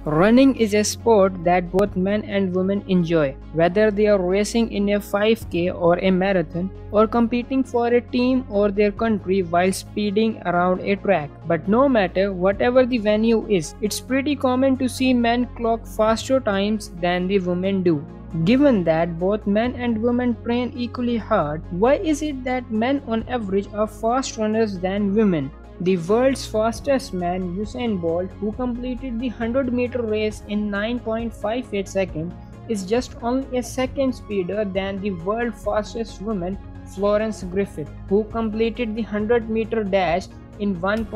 Running is a sport that both men and women enjoy, whether they are racing in a 5K or a marathon, or competing for a team or their country while speeding around a track. But no matter whatever the venue is, it's pretty common to see men clock faster times than the women do. Given that both men and women train equally hard, why is it that men on average are fast runners than women? The world's fastest man, Usain Bolt, who completed the 100-meter race in 9.58 seconds, is just only a second speeder than the world's fastest woman, Florence Griffith, who completed the 100-meter dash in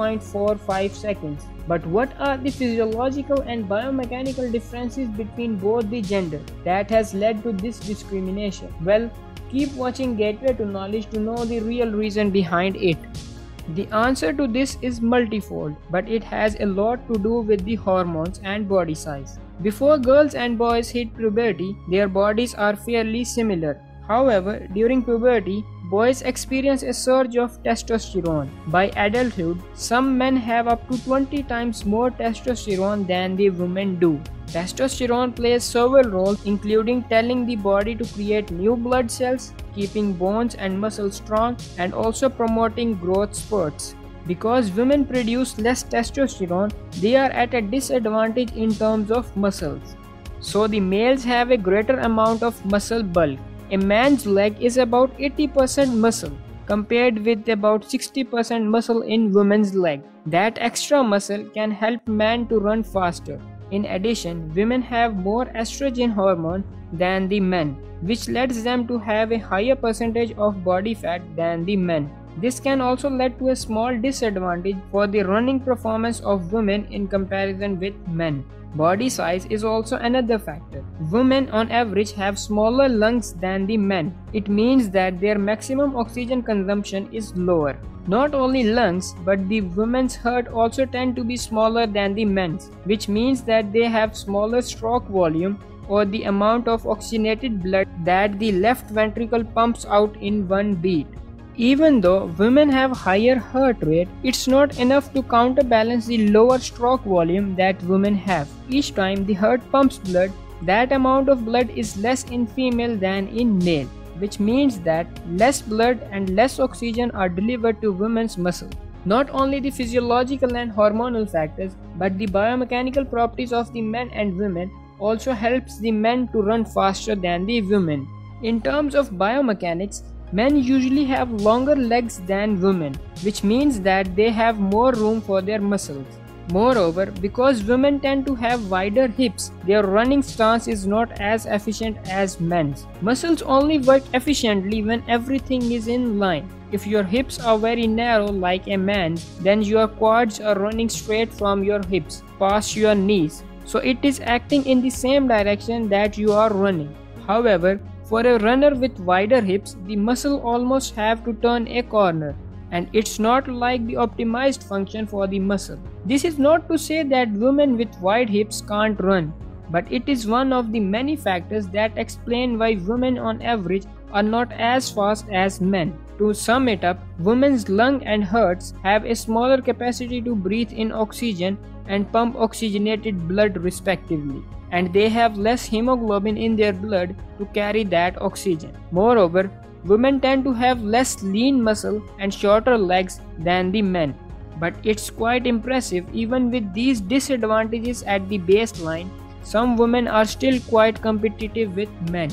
1.45 seconds. But what are the physiological and biomechanical differences between both the genders that has led to this discrimination? Well, keep watching Gateway to Knowledge to know the real reason behind it. The answer to this is multifold, but it has a lot to do with the hormones and body size. Before girls and boys hit puberty, their bodies are fairly similar. However, during puberty, boys experience a surge of testosterone. By adulthood, some men have up to 20 times more testosterone than the women do. Testosterone plays several roles, including telling the body to create new blood cells, keeping bones and muscles strong, and also promoting growth spurts. Because women produce less testosterone, they are at a disadvantage in terms of muscles. So the males have a greater amount of muscle bulk. A man's leg is about 80% muscle, compared with about 60% muscle in women's leg. That extra muscle can help men to run faster. In addition, women have more estrogen hormone than the men, which leads them to have a higher percentage of body fat than the men. This can also lead to a small disadvantage for the running performance of women in comparison with men. Body size is also another factor. Women on average have smaller lungs than the men. It means that their maximum oxygen consumption is lower. Not only lungs, but the women's heart also tend to be smaller than the men's, which means that they have smaller stroke volume, or the amount of oxygenated blood that the left ventricle pumps out in one beat. Even though women have higher heart rate, it's not enough to counterbalance the lower stroke volume that women have. Each time the heart pumps blood, that amount of blood is less in female than in male, which means that less blood and less oxygen are delivered to women's muscles. Not only the physiological and hormonal factors, but the biomechanical properties of the men and women also helps the men to run faster than the women. In terms of biomechanics, men usually have longer legs than women, which means that they have more room for their muscles. Moreover, because women tend to have wider hips, their running stance is not as efficient as men's. Muscles only work efficiently when everything is in line. If your hips are very narrow like a man's, then your quads are running straight from your hips, past your knees. So it is acting in the same direction that you are running. However, for a runner with wider hips, the muscle almost have to turn a corner, and it's not like the optimized function for the muscle. This is not to say that women with wide hips can't run, but it is one of the many factors that explain why women on average are not as fast as men. To sum it up, women's lung and hearts have a smaller capacity to breathe in oxygen and pump oxygenated blood respectively, and they have less hemoglobin in their blood to carry that oxygen. Moreover, women tend to have less lean muscle and shorter legs than the men. But it's quite impressive, even with these disadvantages at the baseline, some women are still quite competitive with men.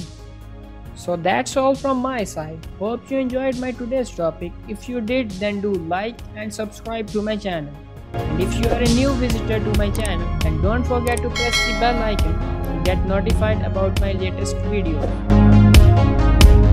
So that's all from my side. Hope you enjoyed my today's topic. If you did, then do like and subscribe to my channel. And if you are a new visitor to my channel, then don't forget to press the bell icon to get notified about my latest videos.